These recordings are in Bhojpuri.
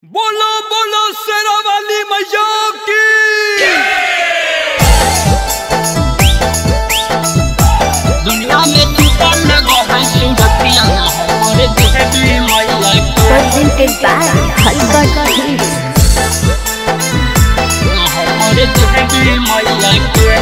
बोलो बोलो शेरा वाली मैया की। दुनिया में छुपा लगा है शिवभक्तियाँ हमारे देवी मैया के। Presented by Halkat Hills. हमारे देवी मैया के।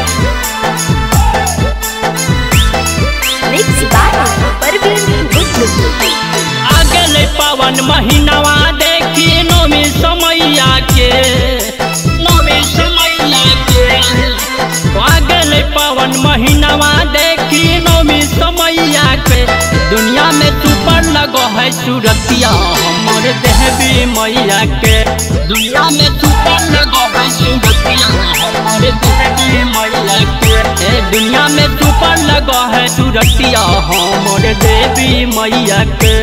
Mixed by Parveen Gupta. आगे ले पावन महीनावा देखी नौमी समैया के। नौमी समैया के आगे ले पावन महीनावा देखी नौमी समैया के। दुनिया में छुपा लगा है सूरतिया हमारे देवी मैया के। दुनिया में छुपा लगा है सूरतिया हमारे देवी मैया के। दुनिया में छुपा लगा है सूरतिया हमारे देवी मैया के।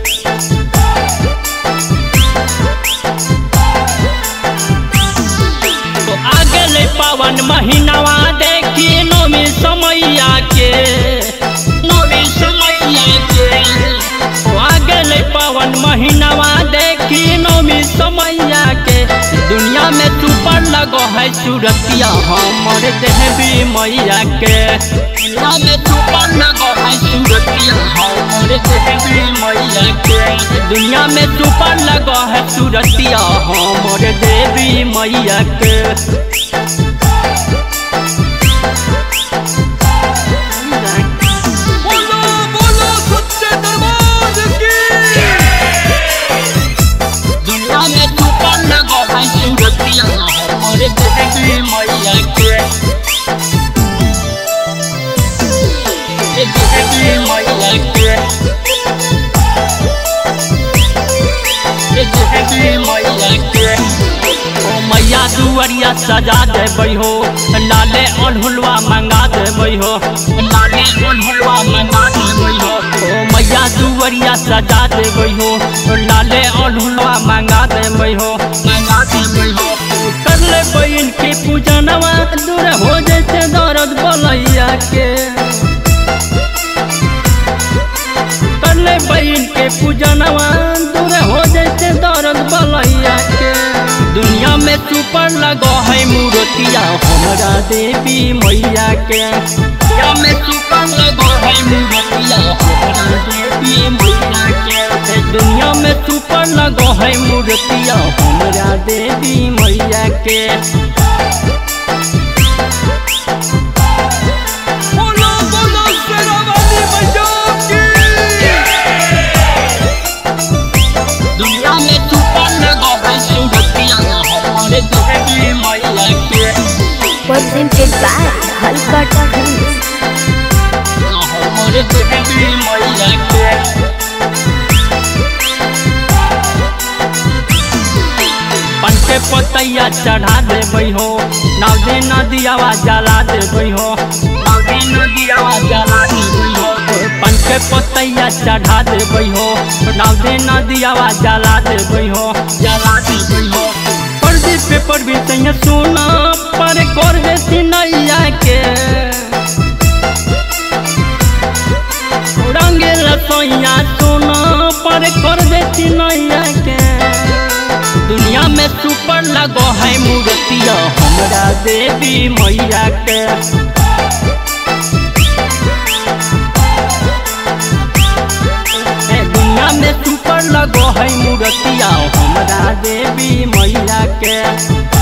तो आगे ले पावन महीनावा देखी नौमी समैया के। नौमी समैया के आगे ले पावन महीनावा देखी नौमी समैया के। दुनिया में छुपा लगा है सूरतिया हमारे देवी मैया के। दुनिया में छुपा लगा है सूरतिया हमारे देवी मैया के। दुनिया में छुपा लगा है सूरतिया हमारे देवी मैया के। बोलो बोलो सच्चे दरबार की। दुनिया में छुपा लगा है सूरतिया हमारे देवी मैया के। देवी मैया के देवी मैया के। ओ मैया दुआरिया सजा देबै हो लाले अनहुलवा मंगा देबै हो। लाले अनहुलवा मंगा देबै हो। ओ मैया दुआरिया सजा देबै हो लाले अनहुलवा मंगा देबै हो। मंगा देबै हो कर ले बहन के पूजनवा दूर हो जैसे दर्द बलैया के। कर ले बहन के पूजनवा दूर हो जैसे दर्द बलैया के। दुनिया में छुपा लगा है मूर्तिया हमारा देवी मैया के। दुनिया में छुपा लगा है मूर्तिया हमारा देवी मैया के। दुनिया में छुपा लगा है मूर्तिया हमारा देवी मैया के। बोलो बोलो शेरा वाली मैया की। दुनिया में छुपा लगा है सूरतिया हमारे देवी मैया के। Presented by Halkat Hills. हमारे देवी मैया के। पन के पतैया चढ़ा देबै हो नाव नदियावा जला देबै हो। नाव नदियावा जला देबै हो। पन के पतैया चढ़ा देबै हो नाव नदियावा जला देबै हो। जला देबै हो प्रदीप पे परवीन सोना पर कर देती नैया के। रंगे रसोइया सोना पर कर देती नैया के। दुनिया में छुपा लगा है मूर्तिया हमारा देवी मैया के। दुनिया में छुपा लगा है मूर्तिया हमारा देवी मैया के।